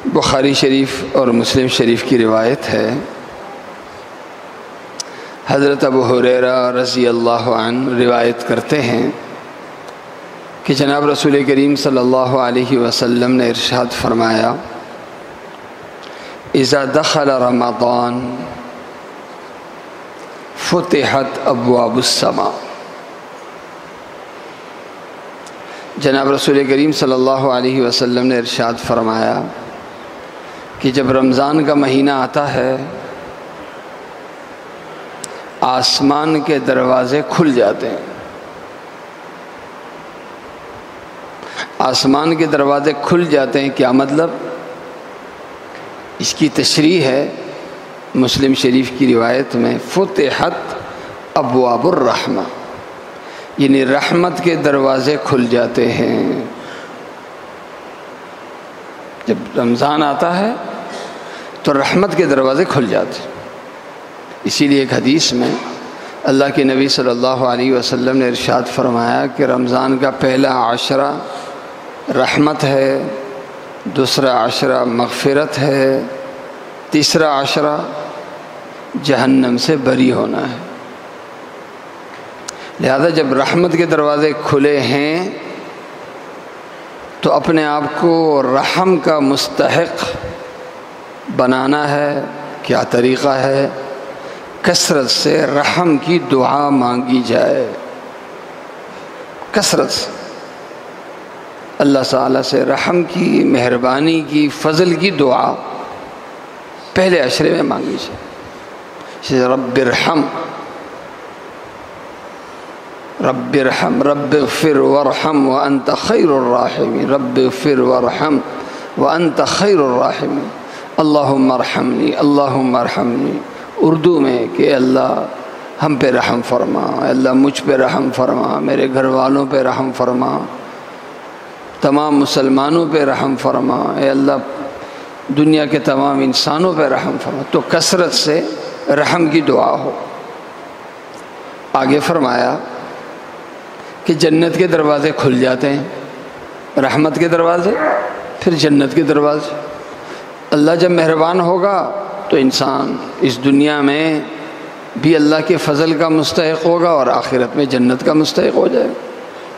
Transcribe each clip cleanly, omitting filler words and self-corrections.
بخاری شریف اور مسلم شریف کی روایت ہے، حضرت ابو ہریرہ رضی اللہ عنہ روایت کرتے ہیں کہ جناب رسول کریم صلی اللہ علیہ وسلم نے ارشاد فرمایا، اذا دخل رمضان فتحت ابواب السماء۔ جناب رسول کریم صلی اللہ علیہ وسلم نے ارشاد فرمایا کہ جب رمضان کا مہینہ آتا ہے آسمان کے دروازے کھل جاتے ہیں۔ آسمان کے دروازے کھل جاتے ہیں کیا مطلب؟ اس کی تشریح ہے مسلم شریف کی روایت میں، فتحت ابواب الرحمہ، یعنی رحمت کے دروازے کھل جاتے ہیں۔ جب رمضان آتا ہے تو رحمت کے دروازے کھل جاتے ہیں۔ اسی لیے ایک حدیث میں اللہ کے نبی صلی اللہ علیہ وسلم نے ارشاد فرمایا کہ رمضان کا پہلا عشرہ رحمت ہے، دوسرا عشرہ مغفرت ہے، تیسرا عشرہ جہنم سے بری ہونا ہے۔ لہذا جب رحمت کے دروازے کھلے ہیں تو اپنے آپ کو رحم کا مستحق بنانا ہے۔ کیا طریقہ ہے؟ کثرت سے رحم کی دعا مانگی جائے، کثرت سے اللہ تعالیٰ سے رحم کی، مہربانی کی، فضل کی دعا پہلے عشرے میں مانگی جائے۔ رب ارحم رب ارحم رب اغفر وارحم وانت خیر الراحمین، رب اغفر وارحم وانت خیر الراحمین، اللہم ارحمنی اللہم ارحمنی، اردو میں کہ اللہ ہم پہ رحم فرما، اللہ مجھ پہ رحم فرما، میرے گھر والوں پہ رحم فرما، تمام مسلمانوں پہ رحم فرما، اے اللہ دنیا کے تمام انسانوں پہ رحم فرما۔ تو کثرت سے رحم کی دعا ہو۔ آگے فرمایا کہ جنت کے دروازے کھل جاتے ہیں، رحمت کے دروازے، پھر جنت کے دروازے۔ اللہ جب مہربان ہوگا تو انسان اس دنیا میں بھی اللہ کے فضل کا مستحق ہوگا اور آخرت میں جنت کا مستحق ہو جائے گا۔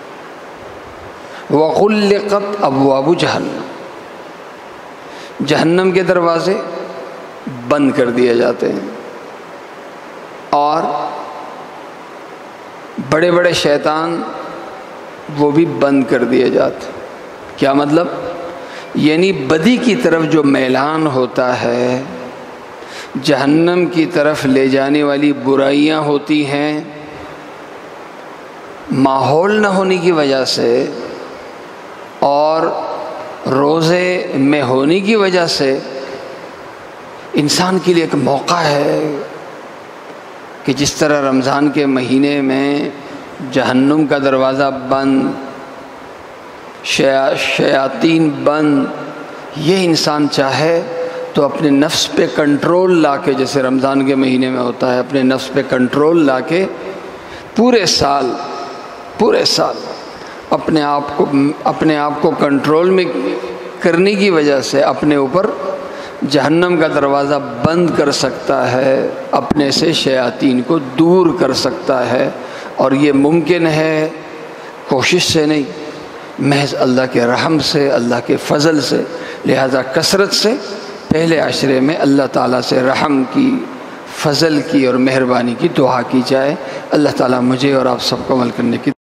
وَغُلِّقَتْ أَبْوَابُ جہنم، جہنم کے دروازے بند کر دیے جاتے ہیں اور بڑے بڑے شیطان وہ بھی بند کر دیے جاتے ہیں۔ کیا مطلب؟ یعنی بدی کی طرف جو میلان ہوتا ہے، جہنم کی طرف لے جانے والی برائیاں ہوتی ہیں، ماحول نہ ہونے کی وجہ سے اور روزے میں ہونے کی وجہ سے انسان کے لیے ایک موقع ہے کہ جس طرح رمضان کے مہینے میں جہنم کا دروازہ بند، شیاطین بند، یہ انسان چاہے تو اپنے نفس پہ کنٹرول لا کے، جیسے رمضان کے مہینے میں ہوتا ہے، اپنے نفس پہ کنٹرول لا کے پورے سال اپنے آپ کو کنٹرول میں کرنے کی وجہ سے اپنے اوپر جہنم کا دروازہ بند کر سکتا ہے، اپنے سے شیاطین کو دور کر سکتا ہے۔ اور یہ ممکن ہے کوشش سے نہیں، محض اللہ کے رحم سے، اللہ کے فضل سے۔ لہذا کثرت سے پہلے عشرے میں اللہ تعالیٰ سے رحم کی، فضل کی اور مہربانی کی دعا کی جائے۔ اللہ تعالیٰ مجھے اور آپ سب کو عمل کرنے کی